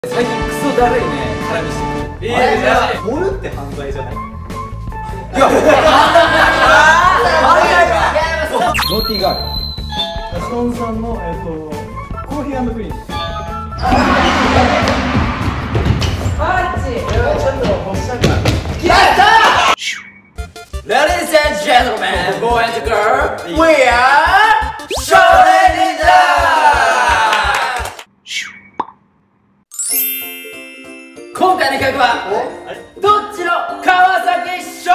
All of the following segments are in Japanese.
最近クソだるいね、絡みしてくる。 盛るって犯罪じゃない？いやノーティーガール。 ションさんのコーヒー&クリーム。 マジ？ ちょっと欲しいか。 やったー Ladies and gentlemen, boys and girls, we are Shonen Ninja! 今回の企画はどっちの川崎賞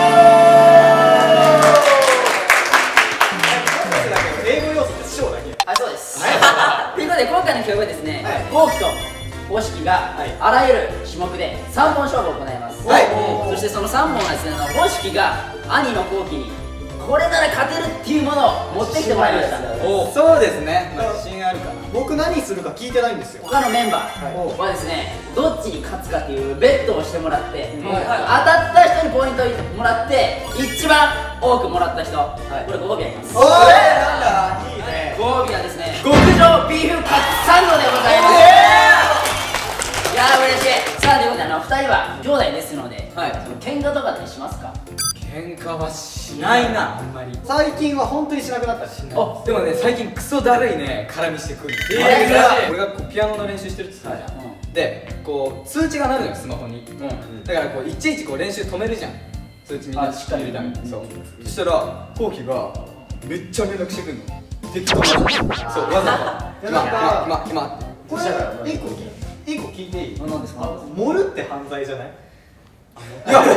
英語要素って賞だけ。 あ、そうです。ということで今回の企画はですね、後期と公式があらゆる種目で3本勝負を行います。そしてその3本はですね、公式が兄の後期にこれなら勝てるっていうものを持ってきてもらいました。 そうですね、自信あるかな。 僕何するか聞いてないんですよ。 他のメンバーはですね、どっちに勝つかっていうベットをしてもらって、当たった人にポイントをもらって、一番多くもらった人、これご褒美あります。 おい、なんだ、いいね。 ご褒美はですね、極上ビーフカツサンドでございます。いやー嬉しい。さあということで2人は兄弟ですので、喧嘩とかってしますか？ 喧嘩はしないな、あんまり。 最近は本当にしなくなったし。 でもね、最近クソだるいね、絡みしてくる。俺がこうピアノの練習してるって言ってたじゃん。で、こう通知が鳴るのよ、スマホに。だからこういちいちこう練習止めるじゃん。通知みんなしっかり見るために。そう。そしたらこうきがめっちゃ連絡してくるの。適当な。そう、わざわざ。今。 これ一個聞いていい？ 何ですか？ 盛るって犯罪じゃない？ いや、それ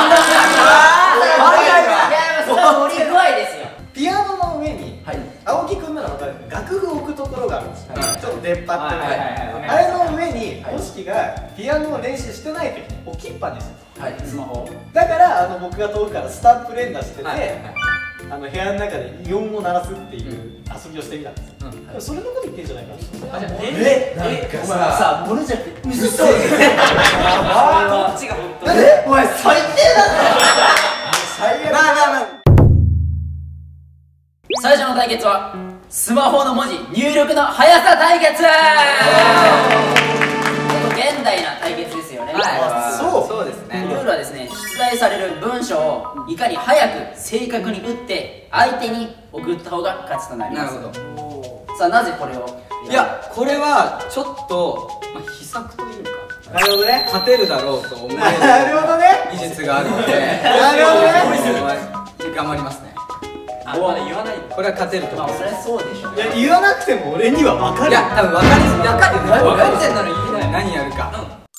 は盛り具合ですよ。 ピアノの上に青木くんなら分かる楽譜を置くところがあるんですよ。ちょっと出っ張ってる。あれの上に公式がピアノを練習してない時に置きっぱにしてる。 スマホ。 だから僕が遠くからスタンプ連打してて、部屋の中でイオンを鳴らすっていう遊びをしてみたんですよ。それのこと言ってんじゃないかな。 お前さ、盛るじゃなくて嘘ついてる。どっちが本当？お前最低だね。最悪。最初の対決はスマホの文字入力の速さ対決。現代な対決ですよね。 そうですね。 ルールはですね、出題される文章をいかに早く正確に打って相手に送った方が勝ちとなります。 なるほど。 さあなぜこれを？ いや、これはちょっと秘策というか、 なるほどね。 勝てるだろうと思えるなるほどね。 技術があるので、 なるほどね。 頑張りますね。 まだ言わない。 これは勝てると思う。 それそうでしょ。 いや、言わなくても俺には分かる。 いや、多分分かってんなら言えない。何やるか。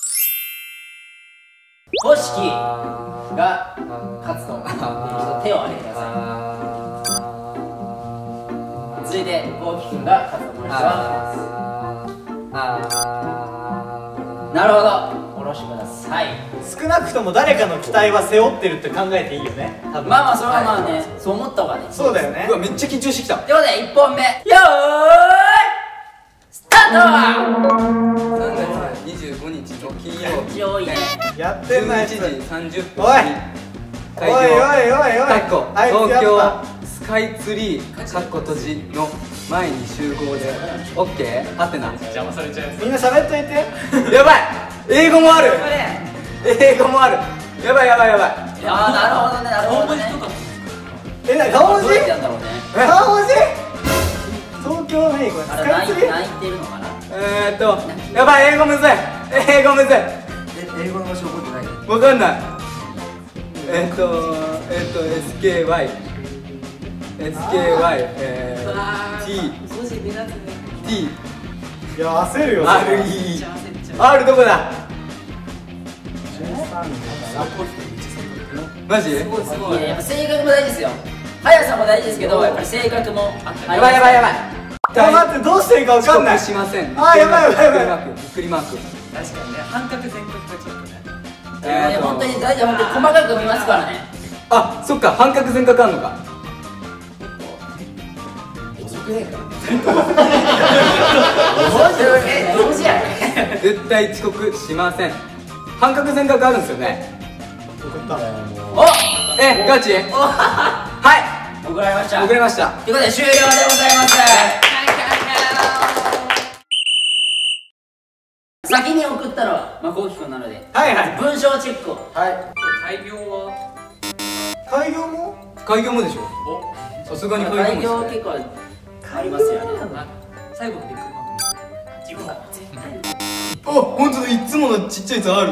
公式が勝つと手を挙げてください。続いてこうきくんが勝つと思います。なるほど、下ろしてください。 少なくとも誰かの期待は背負ってるって考えていいよね。多分まあそれはまあね、そう思った方がね。 そうだよね。 うわ、めっちゃ緊張してきた。 ということで1本目、よーいスタート。 3月25日の金曜日、 上位ね。 やってんな 11 やつ。 時30分おいにおいおいおいおい。 東京スカイツリー閉じの前に集合で OK？ はてな。邪魔されちゃうやつ。 みんな喋っといて。 やばい、英語もある。英語もある。やばい。 ああ、なるほどね、なるほどね。 顔文字？ どうやってやんだろうね。 顔文字？東京の英語スカイツリー？ 泣いてるのかな。 やばい、英語むずい。英語むずい。 英語の文字覚えてない。 わかんない。SKY T いや、焦るよ。 R どこだ。マジ？ いや、やっぱ性格も大事ですよ。速さも大事ですけど、やっぱり性格も。 やばい。 待って、どうしていいか分かんない。 しません。 あ、やばい。 びっくりマーク。 確かにね、半角全角がちょっとね。 本当に大事、本当に細かく見ますからね。 あ、そっか、半角全角あんのか。絶対遅刻しません。半角全角あるんですよね。 お、 ガチ？はい、 送られました。 遅れました。 ということで終了でございます。 先に送ったのはこうきくんなので、 はいはい。 文章チェックを。 開業は開業も開業もでしょ。さすがに開開業業もですね。 結構ありますよね。 最後のビッグマン自分が絶対あ、本当だ、いつものちっちゃいやつある。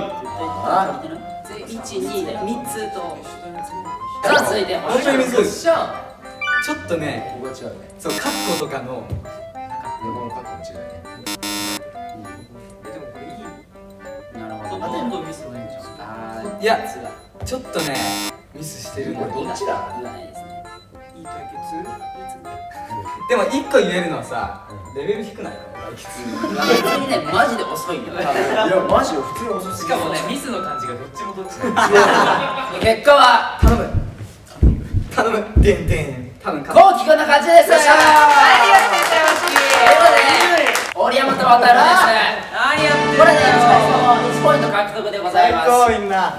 1、2で3つと。さあ続いて本当に水よっしゃ。 ちょっとね、 ここが違うね。 そう、カッコとかの。 このカットも違うね。 でもこれいい。 なるほど。 ほとんどミスないんじゃん。 いや、ちょっとね、ミスしてるの。 どっちだ？言わないですね。 いい対決。 でも一個言えるのはさ、レベル低くないの？対決。 別にね、マジで遅いんだよ。 いやマジよ、普通に遅すぎる。 しかもね、ミスの感じがどっちもどっちなんですよ。 結果は頼む。頼む。でんでん。多分こうきくんの勝ちです。ありがとうございます。ということで、折山と渡るです。 何やってんこれでだよ。 1ポイント獲得でございます。 最高みんな。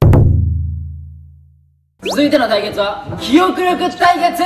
続いての対決は記憶力対決。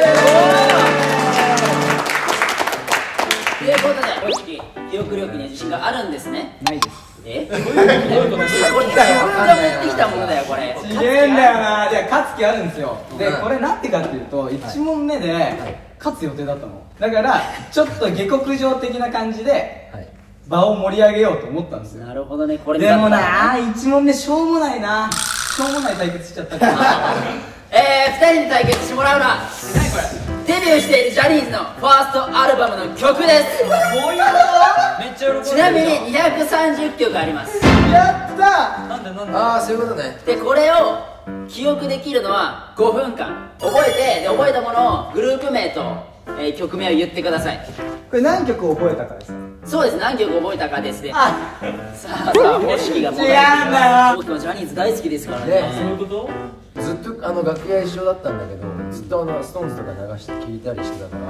ということで、公式記憶力に自信があるんですね。 ないです。 え？これ自分が持ってきたものだよこれ。 ちげえんだよな。じゃあ勝つ気あるんですよ。で、これなんてかっていうと、1問目で勝つ予定だったの。だからちょっと下克上的な感じで場を盛り上げようと思ったんですよ。 なるほどね、これでもな、1問目しょうもないな。しょうもない対決しちゃったから。 2人に対決してもらうのはデビューしているジャニーズのファーストアルバムの曲です。 こういうのめっちゃ喜んでるじゃん。 ちなみに230曲あります。 やったなんでああ、そういうことね。 でこれを記憶できるのは5分間覚えて、で覚えたものをグループ名と、曲名を言ってください。 これ何曲覚えたかですか？ そうです、何曲覚えたかですね。 あ、 さあ方式が問題違うんだよ。 僕もジャニーズ大好きですからねね。 そういうことずっと楽屋一緒だったんだけど、ずっとストーンズとか流して聞いたりしてたから、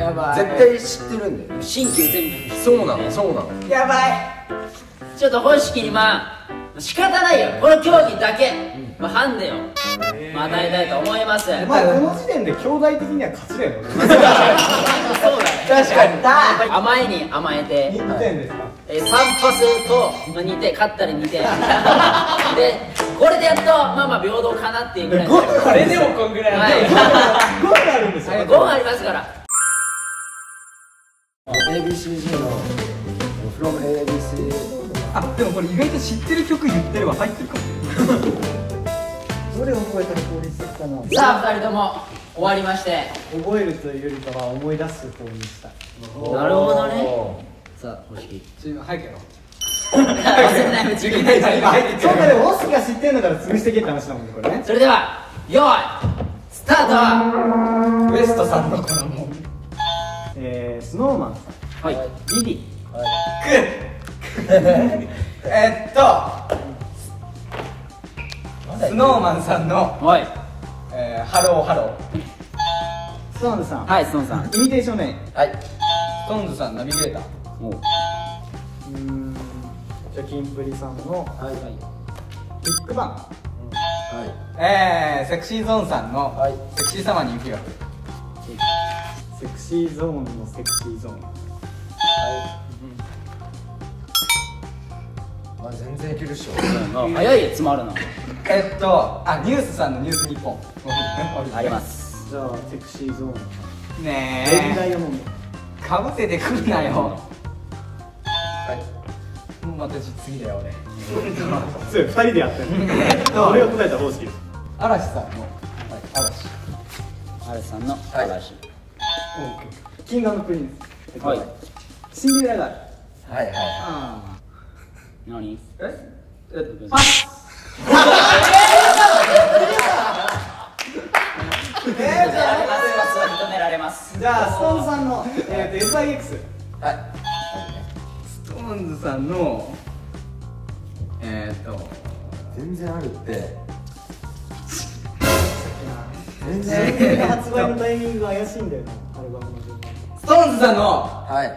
やばい。 絶対知ってるんだよ。 新旧全部そうなの、そうなの。 やばい。 ちょっと方式に仕方ないよ、この競技だけ、ハンデを、与えたいと思います。 お前この時点で兄弟的には勝ちだよ。 そうだね、 確かに。 甘えに甘えて 2点ですか？ 3パスと2点、勝ったり2点で、これでやっと平等かなっていうぐらいの。 これでもこんぐらい。 はい、 5があるんですよ。 5分ありますから。 ABCG の From ABC。 あ、でもこれ意外と知ってる曲言ってれば入ってるかも。 どれ覚えたら効率的かな。 さあ2人とも終わりまして。 覚えるというよりかは思い出す方にした。 なるほどね。さあ方式早くやろう。 忘れないうちに。 今入ってきてる。 そうか、でもオスが知ってるんだから潰してけって話だもんね、これね。 それでは用意スタート。 ウエストさんのこのもん。 スノーマンさん。 はい、 ビビ。 スノーマンさんのはいハローハロー。 ストーンズさん。 はい、ストーンさん。 イミテーションレイン。 はい。 ストーンズさんナビゲーター。 じゃあキンプリさんのはい。 ビッグバン。 はい。 セクシーゾーンさんのはいセクシーサマーに雪が降る。 セクシーゾーンのセクシーゾーン。 まあ全然いけるっしょ。 早いよ、詰まるの。 ニュースさんのニュース日本。 あります。 じゃあセクシーゾーン。 ねレインダえ、 イヤモンド。 かぶせてくるなよ。 はい。 もう私次だよ俺。 そう、2人でやってる。俺が答えた方式。 嵐さんの嵐。 嵐さんの嵐。 キングプリンス。 はい。 シンデレラガール。 はいはい。 何？ パス。 認められます。 じゃあストーンズさんのSIX。 はい。 ストーンズさんの全然あるって。全然発売のタイミングが怪しいんだよな、アルバムの順番。 ストーンズさんのはい。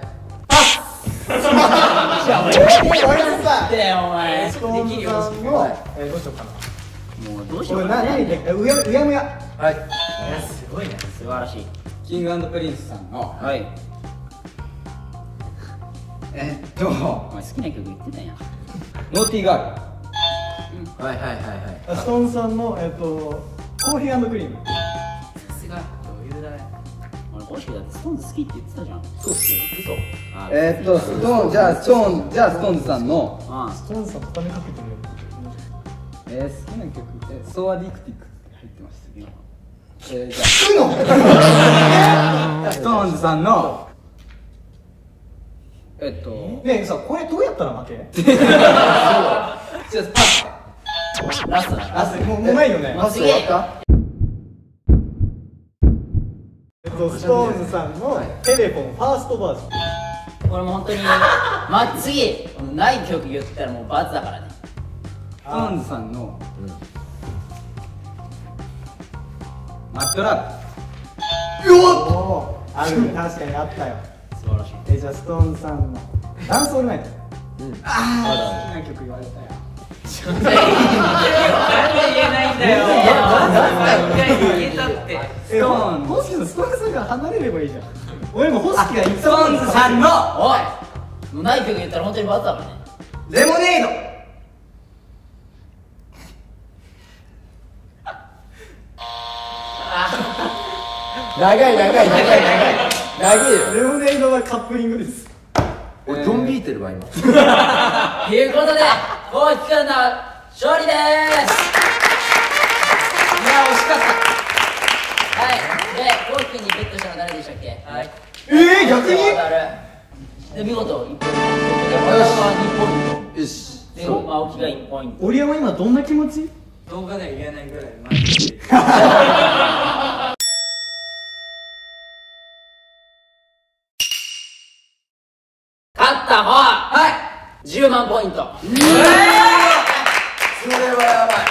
でお前。 ストーンズさんのどうしようかな。 もうどうしよこれうかな。 何でうやむや。 はい。 すごいね。素晴らしい。 キング&プリンスさんのはい。 お前好きな曲言ってたやん。 ノーティーガーはいはいはいはい。 ストーンさんのコーヒークリーム。 さすが余裕だね。俺公式だってストーンズ好きって言ってたじゃん。 ル。そうっすよ。 嘘。 ストーンじゃあストーンズさんのストーンさん畳みかけてるよ。 好きな曲ソーアディクティックって入ってましたけど。じゃあストーンズさんのねえさ、これどうやったら負け？ じゃあパス。 ラストだ。 あ、もうないよね。 もう次。 ストーンズさんのテレフォンファーストバージョン。 これも本当に次ない曲言ったらもう罰だからね。 ストーンズさんのマットラおお、ある、確かにあったよ。 素晴らしい。 じゃあストーンズさんのダンスオールナイト。 ブ。好きな曲言われたよ。 なんで言えないんだよ。言えたって。 ストーンホスキのストーンズさんから離れればいいじゃん。俺もホスキが言ったストーンズさんのおい、もうない曲言ったら本当に罰だからね。 レモネード。 長いよ。 レモネードはカップリングです。 俺ドン引いてるわ今。 ということで、こうきくんの勝利でーす。 いや惜しかった。 はい。で、こうきくんにベットしたの誰でしたっけ？はい。 逆に？ で、見事1ポイント。で、俺が2ポインよし。 ト。で、青木が1ポイント。 折山今どんな気持ち？ 動画では言えないぐらいマジで。 勝った方はい10万ポイント。 それはやば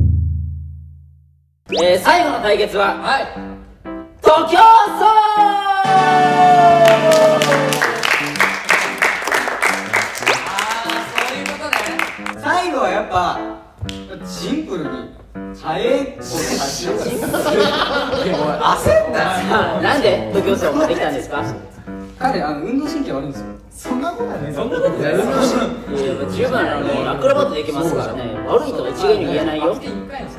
い。 最後の対決は徒競走。 最後はやっぱシンプルに速いこと走る。焦ったよ。 なんで徒競走ができたんですか？ 彼運動神経悪いんですよ。 そんなことはね。 いや十分アクロバットできますからね。悪いとは一概に言えないよ。 こ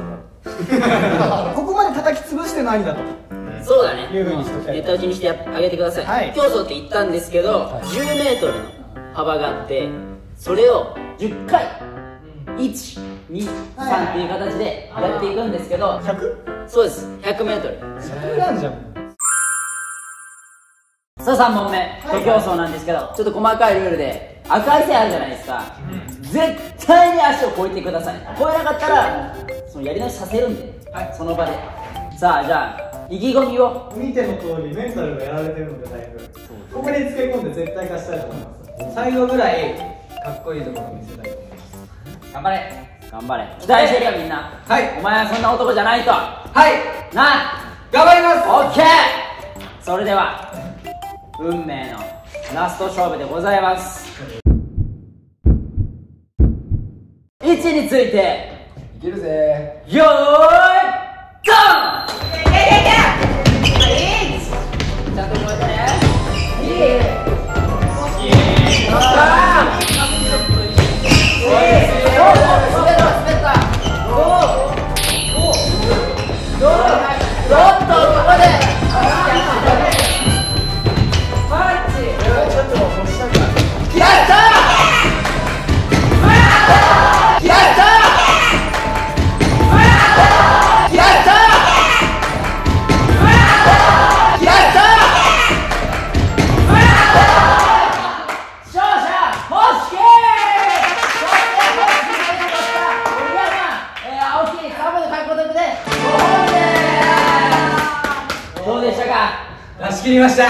こまで叩き潰してないんだと。 そうだね。 いう風にしときたいネタ打ちにしてあげてください。 はい競争って言ったんですけど、10メートルの幅があって、それを10回1、2、3っていう形でやっていくんですけど、 100？ そうです、100メートル。 100なんじゃん。 さあ3問目、徒競走なんですけど、ちょっと細かいルールで赤い線あるじゃないですか。絶対に足を越えてください。越えなかったらそのやり直しさせるんで、その場で。さあじゃあ意気込みを。 見ての通りメンタルがやられてるのでだいぶここにつけ込んで絶対勝ちたいと思います。 最後ぐらいかっこいいところを見せたいと思います。頑張れ。 頑張れ。期待してるよみんな。 はいお前はそんな男じゃないと。 はいな頑張ります。 オッケー。それでは運命のラスト勝負でございます。位置についていけるぜ。 よーいドン。ちゃんと覚えてね。どうでしたか？ 出し切りました。 切った。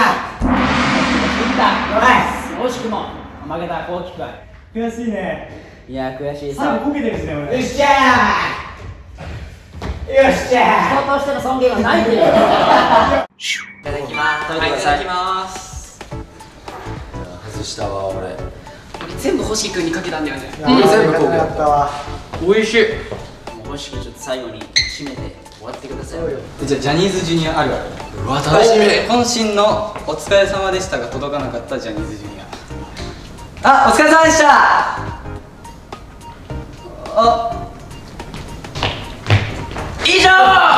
惜しくも負けたこうきくん。 悔しいね。 いや悔しいさ。 最後こけてるしね俺。 よっしゃー。よっしゃ人としての尊厳がないっていう。 いただきます。 食べてください。 いただきます。 外したわ俺。 全部星君にかけたんだよね。 全部こうやったわ。 美味しい。 もしくちょっと最後に締めて終わってください。 じゃあジャニーズジュニアあるある。 うわ楽しみ。 渾身のお疲れ様でしたが届かなかったジャニーズジュニア。 あ、お疲れ様でした。以上